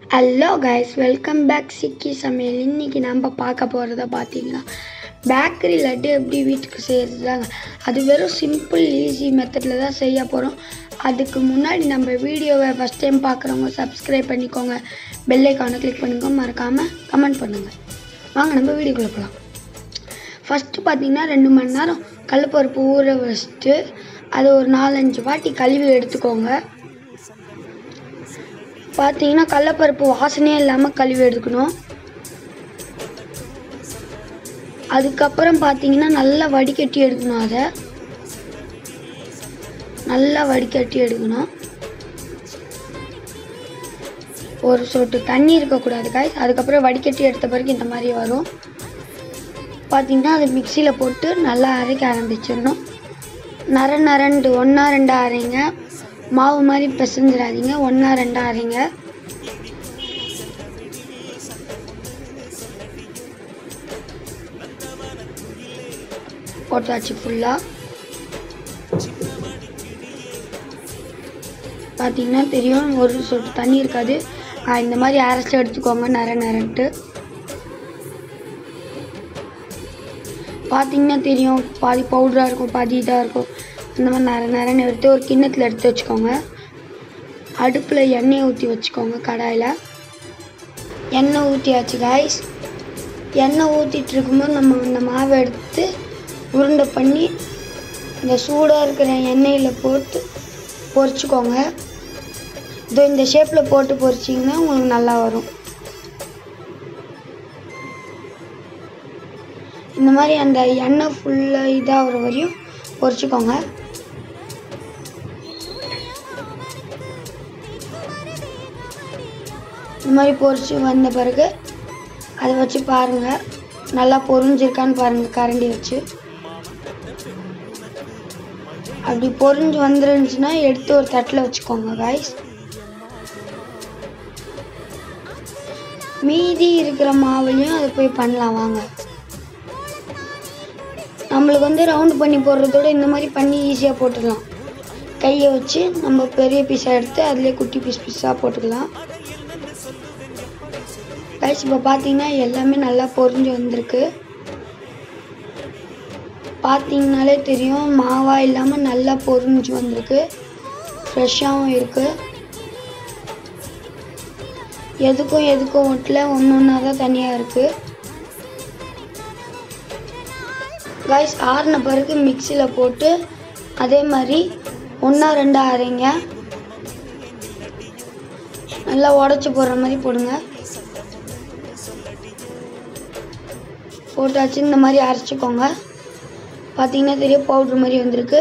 Hello guys, welcome back சிக்கி சமையல். இன்றைக்கி நம்ம பார்க்க போகிறத பார்த்தீங்கன்னா பேக்கரி லட்டு எப்படி வீட்டுக்கு செய்கிறது தாங்க. அது வெறும் சிம்பிள் ஈஸி மெத்தடில் தான் செய்ய போகிறோம். அதுக்கு முன்னாடி நம்ம வீடியோவை ஃபஸ்ட் டைம் பார்க்குறவங்க சப்ஸ்கிரைப் பண்ணிக்கோங்க, பெல் ஐக்கானை கிளிக் பண்ணிக்கோங்க, மறக்காமல் கமெண்ட் பண்ணுங்கள். வாங்க நம்ம வீடியோக்குள்ளே போகலாம். ஃபஸ்ட்டு பார்த்தீங்கன்னா 2 மணி நேரம் கடலைப்பருப்பு ஊற வச்சுட்டு அதை ஒரு 4-5 வாட்டி கழுவி எடுத்துக்கோங்க. பார்த்தீங்கன்னா கடலைப்பருப்பு வாசனையே இல்லாமல் கழுவி எடுக்கணும். அதுக்கப்புறம் பார்த்தீங்கன்னா நல்லா வடிகட்டி எடுக்கணும். அதை நல்லா வடிகட்டி எடுக்கணும். ஒரு சொட்டு தண்ணி இருக்கக்கூடாது காய்ஸ். அதுக்கப்புறம் வடிகட்டி எடுத்த பிறகு இந்த மாதிரி வரும். பார்த்தீங்கன்னா அது மிக்சியில் போட்டு நல்லா அரைக்க ஆரம்பிச்சிடணும். நரண்டு 1-2 அரைங்க. மாவு மாதிரி பிசைஞ்சிடாதீங்க, 1-2 அரைங்க. போட்டாச்சு ஃபுல்லாக. பார்த்தீங்கன்னா தெரியும், ஒரு சொட்டு தண்ணி இருக்காது. இந்த மாதிரி அரைச்சி எடுத்துக்கோங்க நரன்ட்டு. பார்த்தீங்கன்னா தெரியும், பாதி பவுடராக இருக்கும், பாதி இதாக இருக்கும். இந்த மாதிரி நரன்னு எடுத்து ஒரு கிண்ணத்தில் எடுத்து வச்சுக்கோங்க. அடுப்பில் எண்ணெயை ஊற்றி வச்சுக்கோங்க. கடாயில் எண்ணெய் ஊற்றியாச்சு காய்ஸ். எண்ணெய் ஊற்றிட்டு இருக்கும்போது நம்ம இந்த மாவை எடுத்து உருண்டை பண்ணி இந்த சூடாக இருக்கிற எண்ணெயில் போட்டு பொரிச்சுக்கோங்க. இதோ இந்த ஷேப்பில் போட்டு பொரிச்சிங்கன்னா உங்களுக்கு நல்லா வரும். இந்த மாதிரி அந்த எண்ணெய் ஃபுல்லாக இதாகிற வரையும் பொரிச்சுக்கோங்க. இந்த மாதிரி பொரிச்சு வந்த பிறகு அதை வச்சு பாருங்கள், நல்லா பொரிஞ்சிருக்கான்னு பாருங்கள் கரண்டி வச்சு. அப்படி பொரிஞ்சு வந்துருந்துச்சுன்னா எடுத்து ஒரு தட்டில் வச்சுக்கோங்க காய்ஸ். மீதி இருக்கிற மாவுலையும் அதை போய் பண்ணலாம் வாங்க. நம்மளுக்கு ரவுண்டு பண்ணி போடுறதோட இந்த மாதிரி பண்ணி ஈஸியாக போட்டுக்கலாம். கையை வச்சு நம்ம பெரிய பீஸாக எடுத்து அதிலே குட்டி பீஸாக போட்டுக்கலாம் கைஸ். இப்போ பார்த்தீங்கன்னா எல்லாமே நல்லா பொரிஞ்சு வந்திருக்கு. பார்த்தீங்கனாலே தெரியும், மாவாக இல்லாமல் நல்லா பொரிஞ்சு வந்திருக்கு. ஃப்ரெஷ்ஷாகவும் இருக்குது. எதுக்கும் ஒட்டில் ஒன்றா தான் தனியாக இருக்குது கைஸ். ஆறின பிறகு மிக்சியில் போட்டு அதே மாதிரி 1-2 அரைங்க. நல்லா உடச்சி போடுற மாதிரி போடுங்க. போட்டாச்சு. இந்த மாதிரி அரைச்சிக்கோங்க. பார்த்தீங்கன்னா தெரியும், பவுட்ரு மாதிரி வந்திருக்கு.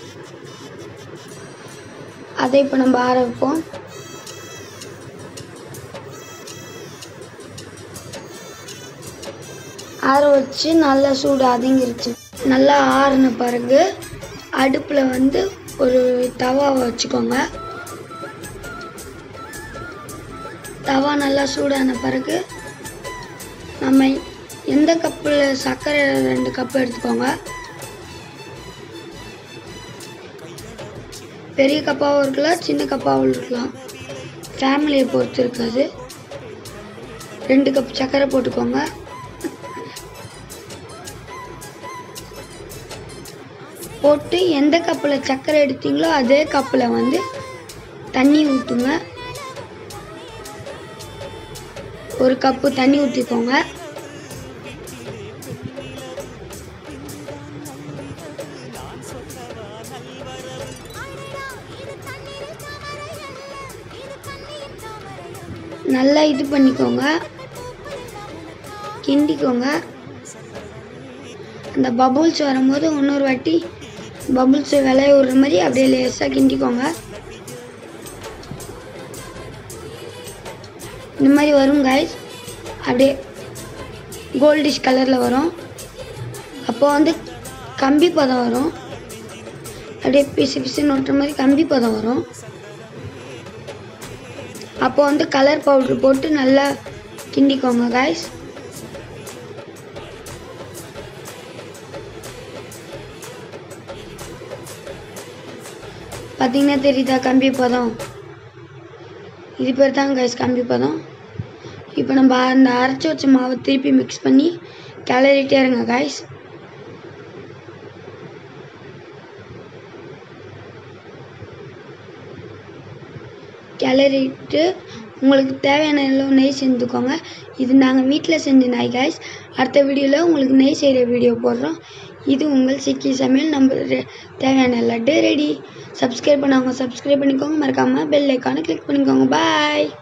அதை இப்போ நம்ம ஆற வைப்போம். ஆற வச்சு நல்லா சூடு அதிங்கிருச்சு. நல்லா ஆறின பிறகு அடுப்பில் ஒரு தவாவை வச்சுக்கோங்க. தவா நல்லா சூடான பிறகு நம்ம எந்த கப்பில் சர்க்கரை 2 கப்பு எடுத்துக்கோங்க. பெரிய கப்பாகவும் இருக்கலாம், சின்ன கப்பாகவும் இருக்கலாம், ஃபேமிலியை பொறுத்து இருக்காது. 2 கப் சர்க்கரை போட்டுக்கோங்க. போட்டு எந்த கப்பில் சர்க்கரை எடுத்தீங்களோ அதே கப்பில் தண்ணி ஊற்றுங்க. 1 கப்பு தண்ணி ஊற்றிக்கோங்க. நல்லா இது பண்ணிக்கோங்க, கிண்டிக்கோங்க. அந்த பபுள்ஸ் வரும்போது இன்னொரு வாட்டி பபுள்ஸ் விளைய விடுற மாதிரி அப்படியே லேசாக கிண்டிக்கோங்க. இந்த மாதிரி வரும் காய்ஸ். அப்படியே கோல்டிஷ் கலரில் வரும். அப்போ கம்பி பதம் வரும். அப்படியே பிசுன்னு ஒட்டுற மாதிரி கம்பி பதம் வரும். அப்போ கலர் பவுட்ரு போட்டு நல்லா கிண்டிக்கோங்க காய்ஸ். பார்த்தீங்கன்னா தெரியுதா கம்பி பதம். இது பேர் தான் கைஸ் கம்பி பதம். இப்போ நம்ம அந்த அரைச்சி வச்ச மாவை திருப்பி மிக்ஸ் பண்ணி கிளறிட்டே இருங்க காய்ஸ். கிளறிட்டு உங்களுக்கு தேவையான அளவு நெய் செஞ்சுக்கோங்க. இது நாங்கள் வீட்டில் செஞ்ச நெய் காய்ஸ். அடுத்த வீடியோவில் உங்களுக்கு நெய் செய்கிற வீடியோ போடுறோம். இது உங்கள் சிக்கி சமையல். நம்ம தேவையான லட்டு ரெடி. சப்ஸ்கிரைப் பண்ணவங்க சப்ஸ்கிரைப் பண்ணிக்கோங்க. மறக்காமல் பெல் ஐக்கானை கிளிக் பண்ணிக்கோங்க. பாய்.